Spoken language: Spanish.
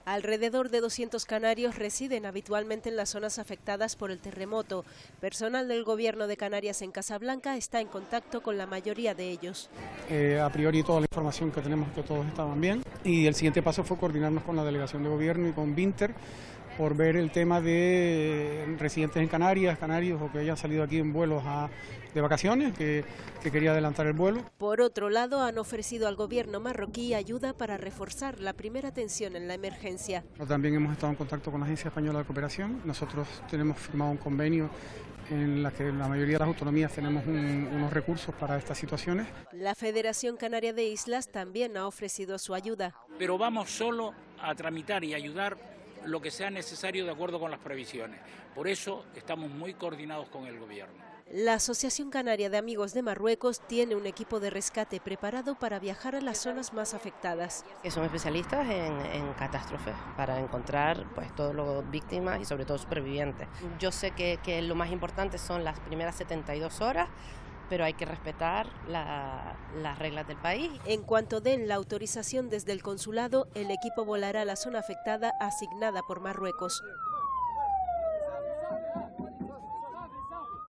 Alrededor de 200 canarios residen habitualmente en las zonas afectadas por el terremoto. Personal del Gobierno de Canarias en Casablanca está en contacto con la mayoría de ellos. A priori toda la información que tenemos que todos estaban bien y el siguiente paso fue coordinarnos con la Delegación de Gobierno y con Vinter por ver el tema de residentes en Canarias, canarios o que hayan salido aquí en vuelos de vacaciones, que quería adelantar el vuelo. Por otro lado, han ofrecido al gobierno marroquí ayuda para reforzar la primera atención en la emergencia. También hemos estado en contacto con la Agencia Española de Cooperación. Nosotros tenemos firmado un convenio en la que la mayoría de las autonomías tenemos unos recursos para estas situaciones. La Federación Canaria de Islas también ha ofrecido su ayuda. Pero vamos solo a tramitar y ayudar lo que sea necesario de acuerdo con las previsiones. Por eso estamos muy coordinados con el Gobierno. La Asociación Canaria de Amigos de Marruecos tiene un equipo de rescate preparado para viajar a las zonas más afectadas. Que son especialistas en catástrofes para encontrar todas las víctimas y sobre todo supervivientes. Yo sé que lo más importante son las primeras 72 horas, pero hay que respetar las reglas del país. En cuanto den la autorización desde el consulado, el equipo volará a la zona afectada asignada por Marruecos.